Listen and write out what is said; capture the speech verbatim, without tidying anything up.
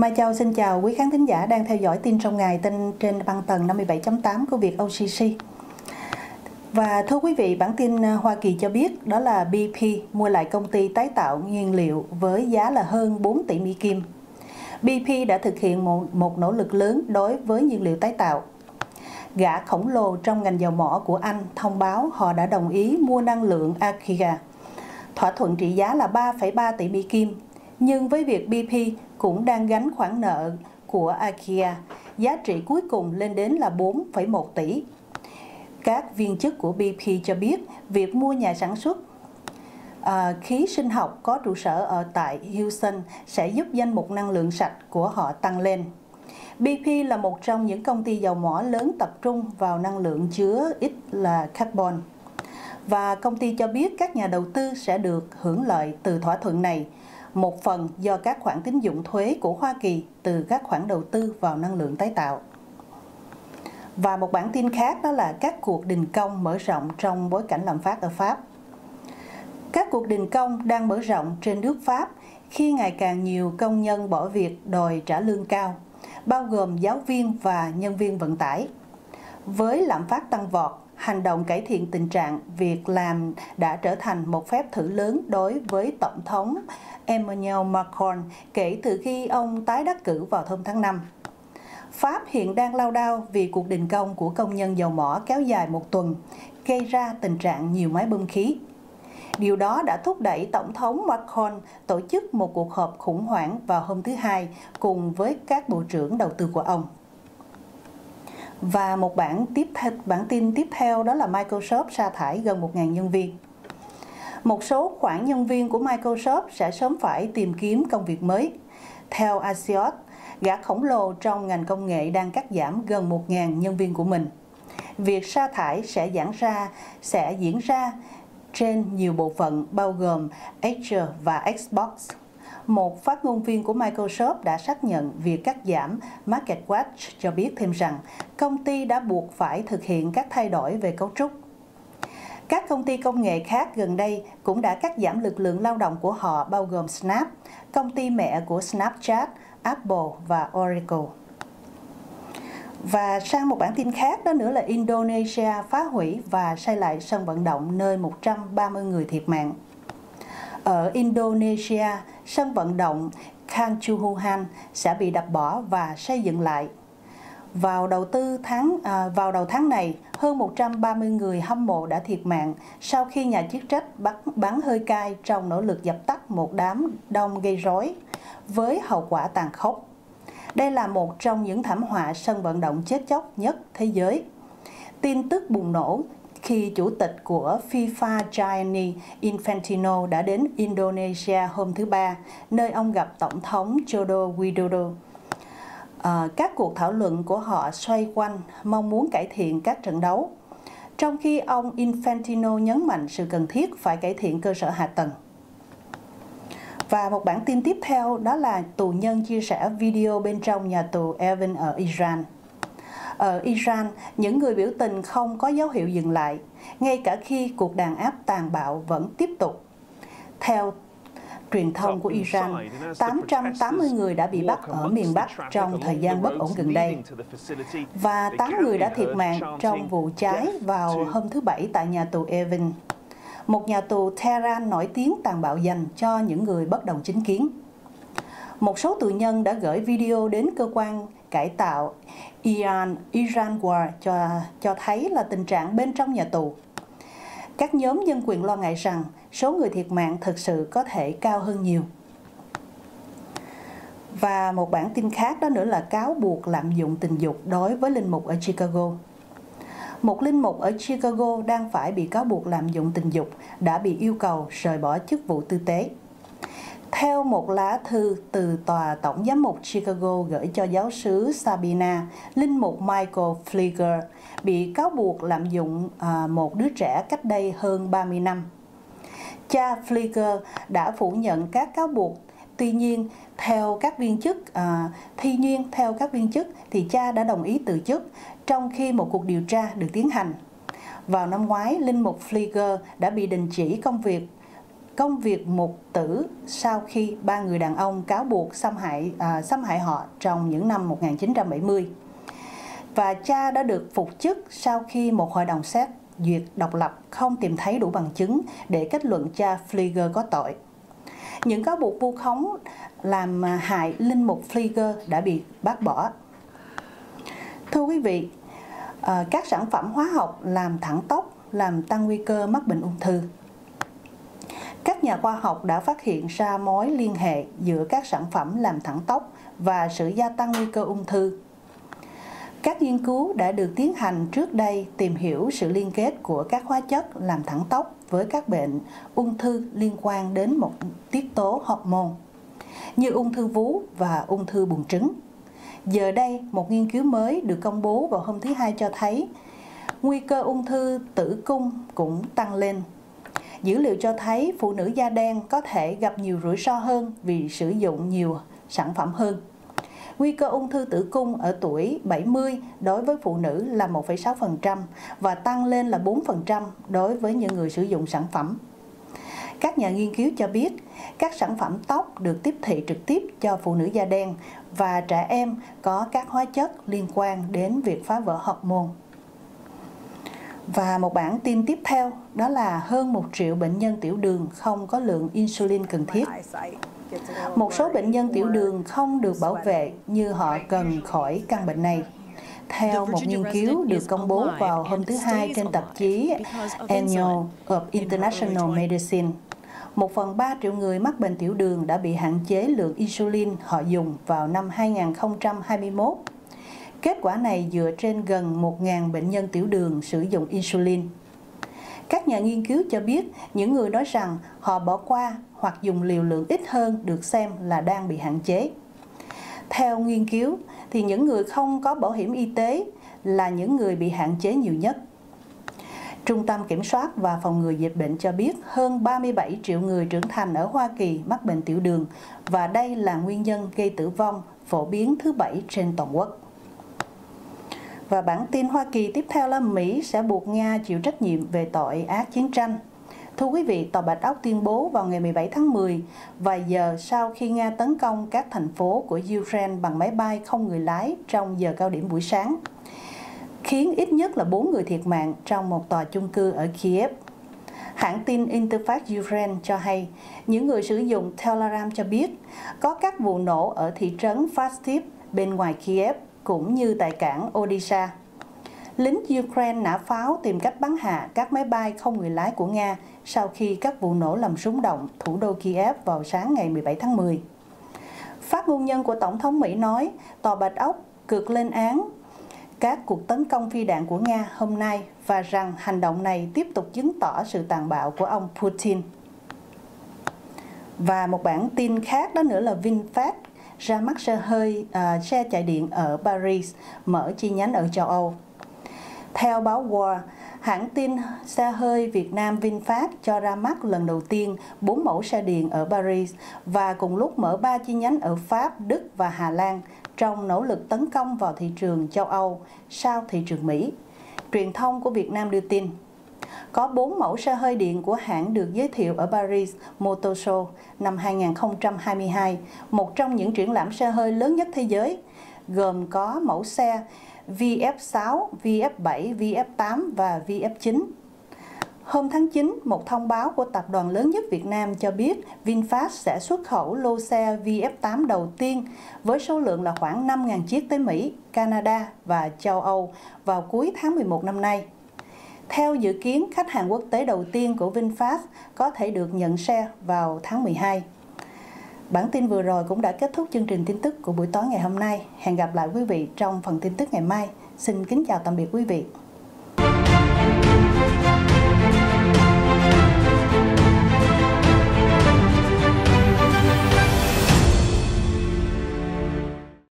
Mai Châu xin chào quý khán thính giả đang theo dõi tin trong ngày tin trên băng tần năm mươi bảy chấm tám của Việt O C C. Và thưa quý vị, bản tin Hoa Kỳ cho biết đó là bê pê mua lại công ty tái tạo nhiên liệu với giá là hơn bốn tỷ Mỹ Kim. bê pê đã thực hiện một, một nỗ lực lớn đối với nhiên liệu tái tạo. Gã khổng lồ trong ngành dầu mỏ của Anh thông báo họ đã đồng ý mua năng lượng Archaea. Thỏa thuận trị giá là ba phẩy ba tỷ Mỹ Kim. Nhưng với việc bê pê cũng đang gánh khoản nợ của Archaea, giá trị cuối cùng lên đến là bốn phẩy một tỷ. Các viên chức của bê pê cho biết việc mua nhà sản xuất à, khí sinh học có trụ sở ở tại Houston sẽ giúp danh mục năng lượng sạch của họ tăng lên. bê pê là một trong những công ty dầu mỏ lớn tập trung vào năng lượng chứa ít là carbon. Và công ty cho biết các nhà đầu tư sẽ được hưởng lợi từ thỏa thuận này, một phần do các khoản tín dụng thuế của Hoa Kỳ từ các khoản đầu tư vào năng lượng tái tạo. Và một bản tin khác đó là các cuộc đình công mở rộng trong bối cảnh lạm phát ở Pháp. Các cuộc đình công đang mở rộng trên nước Pháp khi ngày càng nhiều công nhân bỏ việc đòi trả lương cao, bao gồm giáo viên và nhân viên vận tải. Với lạm phát tăng vọt, hành động cải thiện tình trạng việc làm đã trở thành một phép thử lớn đối với Tổng thống Emmanuel Macron kể từ khi ông tái đắc cử vào thông tháng năm. Pháp hiện đang lao đao vì cuộc đình công của công nhân dầu mỏ kéo dài một tuần, gây ra tình trạng nhiều máy bơm khí. Điều đó đã thúc đẩy Tổng thống Macron tổ chức một cuộc họp khủng hoảng vào hôm thứ Hai cùng với các bộ trưởng đầu tư của ông. Và một bản, tiếp theo, bản tin tiếp theo đó là Microsoft sa thải gần một nghìn nhân viên. Một số khoản nhân viên của Microsoft sẽ sớm phải tìm kiếm công việc mới. Theo Axios, gã khổng lồ trong ngành công nghệ đang cắt giảm gần một nghìn nhân viên của mình. Việc sa thải sẽ diễn ra, sẽ diễn ra trên nhiều bộ phận bao gồm Azure và Xbox. Một phát ngôn viên của Microsoft đã xác nhận việc cắt giảm. MarketWatch cho biết thêm rằng công ty đã buộc phải thực hiện các thay đổi về cấu trúc. Các công ty công nghệ khác gần đây cũng đã cắt giảm lực lượng lao động của họ bao gồm Snap, công ty mẹ của Snapchat, Apple và Oracle. Và sang một bản tin khác đó nữa là Indonesia phá hủy và xây lại sân vận động nơi một trăm ba mươi người thiệt mạng. Ở Indonesia, sân vận động Kanjuruhan sẽ bị đập bỏ và xây dựng lại. Vào đầu tư tháng à, vào đầu tháng này, hơn một trăm ba mươi người hâm mộ đã thiệt mạng sau khi nhà chức trách bắn, bắn hơi cay trong nỗ lực dập tắt một đám đông gây rối với hậu quả tàn khốc. Đây là một trong những thảm họa sân vận động chết chóc nhất thế giới. Tin tức bùng nổ khi chủ tịch của FIFA Gianni Infantino đã đến Indonesia hôm thứ Ba, nơi ông gặp Tổng thống Joko Widodo. À, các cuộc thảo luận của họ xoay quanh mong muốn cải thiện các trận đấu, trong khi ông Infantino nhấn mạnh sự cần thiết phải cải thiện cơ sở hạ tầng. Và một bản tin tiếp theo đó là tù nhân chia sẻ video bên trong nhà tù Evin ở Iran. Ở Iran, những người biểu tình không có dấu hiệu dừng lại, ngay cả khi cuộc đàn áp tàn bạo vẫn tiếp tục. Theo truyền thông của Iran, tám trăm tám mươi người đã bị bắt ở miền Bắc trong thời gian bất ổn gần đây. Và tám người đã thiệt mạng trong vụ cháy vào hôm thứ Bảy tại nhà tù Evin, một nhà tù Tehran nổi tiếng tàn bạo dành cho những người bất đồng chính kiến. Một số tù nhân đã gửi video đến cơ quan cải tạo Iran, Iran War cho, cho thấy là tình trạng bên trong nhà tù. Các nhóm nhân quyền lo ngại rằng số người thiệt mạng thực sự có thể cao hơn nhiều. Và một bản tin khác đó nữa là cáo buộc lạm dụng tình dục đối với linh mục ở Chicago. Một linh mục ở Chicago đang phải bị cáo buộc lạm dụng tình dục đã bị yêu cầu rời bỏ chức vụ tư tế. Theo một lá thư từ tòa tổng giám mục Chicago gửi cho giáo sứ Sabina, linh mục Michael Pfleger bị cáo buộc lạm dụng à, một đứa trẻ cách đây hơn ba mươi năm. Cha Pfleger đã phủ nhận các cáo buộc. Tuy nhiên, theo các viên chức, à, tuy nhiên theo các viên chức thì cha đã đồng ý từ chức trong khi một cuộc điều tra được tiến hành. Vào năm ngoái, linh mục Pfleger đã bị đình chỉ công việc công việc mục tử sau khi ba người đàn ông cáo buộc xâm hại à, xâm hại họ trong những năm một nghìn chín trăm bảy mươi. Và cha đã được phục chức sau khi một hội đồng xét duyệt độc lập không tìm thấy đủ bằng chứng để kết luận cha Flieger có tội. Những cáo buộc vu khống làm hại linh mục Flieger đã bị bác bỏ. Thưa quý vị, các sản phẩm hóa học làm thẳng tóc làm tăng nguy cơ mắc bệnh ung thư. Các nhà khoa học đã phát hiện ra mối liên hệ giữa các sản phẩm làm thẳng tóc và sự gia tăng nguy cơ ung thư. Các nghiên cứu đã được tiến hành trước đây tìm hiểu sự liên kết của các hóa chất làm thẳng tóc với các bệnh ung thư liên quan đến một tiết tố hormone như ung thư vú và ung thư buồng trứng. Giờ đây, một nghiên cứu mới được công bố vào hôm thứ Hai cho thấy nguy cơ ung thư tử cung cũng tăng lên. Dữ liệu cho thấy phụ nữ da đen có thể gặp nhiều rủi ro hơn vì sử dụng nhiều sản phẩm hơn. Nguy cơ ung thư tử cung ở tuổi bảy mươi đối với phụ nữ là một phẩy sáu phần trăm và tăng lên là bốn phần trăm đối với những người sử dụng sản phẩm. Các nhà nghiên cứu cho biết các sản phẩm tóc được tiếp thị trực tiếp cho phụ nữ da đen và trẻ em có các hóa chất liên quan đến việc phá vỡ hormone. Và một bản tin tiếp theo đó là hơn một triệu bệnh nhân tiểu đường không có lượng insulin cần thiết. Một số bệnh nhân tiểu đường không được bảo vệ như họ cần khỏi căn bệnh này. Theo một nghiên cứu được công bố vào hôm thứ Hai trên tạp chí Annals of International Medicine, một phần ba triệu người mắc bệnh tiểu đường đã bị hạn chế lượng insulin họ dùng vào năm hai nghìn không trăm hai mươi mốt. Kết quả này dựa trên gần một nghìn bệnh nhân tiểu đường sử dụng insulin. Các nhà nghiên cứu cho biết những người nói rằng họ bỏ qua hoặc dùng liều lượng ít hơn được xem là đang bị hạn chế. Theo nghiên cứu, thì những người không có bảo hiểm y tế là những người bị hạn chế nhiều nhất. Trung tâm Kiểm soát và Phòng ngừa Dịch bệnh cho biết hơn ba mươi bảy triệu người trưởng thành ở Hoa Kỳ mắc bệnh tiểu đường và đây là nguyên nhân gây tử vong phổ biến thứ bảy trên toàn quốc. Và bản tin Hoa Kỳ tiếp theo là Mỹ sẽ buộc Nga chịu trách nhiệm về tội ác chiến tranh. Thưa quý vị, Tòa Bạch Ốc tuyên bố vào ngày mười bảy tháng mười, vài giờ sau khi Nga tấn công các thành phố của Ukraine bằng máy bay không người lái trong giờ cao điểm buổi sáng, khiến ít nhất là bốn người thiệt mạng trong một tòa chung cư ở Kiev. Hãng tin Interfax Ukraine cho hay, những người sử dụng Telegram cho biết có các vụ nổ ở thị trấn Fastiv bên ngoài Kiev, cũng như tại cảng Odessa. Lính Ukraine nã pháo tìm cách bắn hạ các máy bay không người lái của Nga sau khi các vụ nổ làm rung động thủ đô Kiev vào sáng ngày mười bảy tháng mười. Phát ngôn nhân của Tổng thống Mỹ nói, Tòa Bạch Ốc cực lên án các cuộc tấn công phi đạn của Nga hôm nay và rằng hành động này tiếp tục chứng tỏ sự tàn bạo của ông Putin. Và một bản tin khác đó nữa là VinFast ra mắt xe hơi à, xe chạy điện ở Paris, mở chi nhánh ở châu Âu. Theo báo War, hãng tin xe hơi Việt Nam VinFast cho ra mắt lần đầu tiên bốn mẫu xe điện ở Paris và cùng lúc mở ba chi nhánh ở Pháp, Đức và Hà Lan trong nỗ lực tấn công vào thị trường châu Âu sau thị trường Mỹ. Truyền thông của Việt Nam đưa tin, có bốn mẫu xe hơi điện của hãng được giới thiệu ở Paris Motor Show năm hai nghìn không trăm hai mươi hai, một trong những triển lãm xe hơi lớn nhất thế giới, gồm có mẫu xe vê ép sáu, vê ép bảy, vê ép tám và vê ép chín. Hôm tháng chín, một thông báo của tập đoàn lớn nhất Việt Nam cho biết VinFast sẽ xuất khẩu lô xe vê ép tám đầu tiên với số lượng là khoảng năm nghìn chiếc tới Mỹ, Canada và châu Âu vào cuối tháng mười một năm nay. Theo dự kiến, khách hàng quốc tế đầu tiên của VinFast có thể được nhận xe vào tháng mười hai. Bản tin vừa rồi cũng đã kết thúc chương trình tin tức của buổi tối ngày hôm nay. Hẹn gặp lại quý vị trong phần tin tức ngày mai. Xin kính chào tạm biệt quý vị.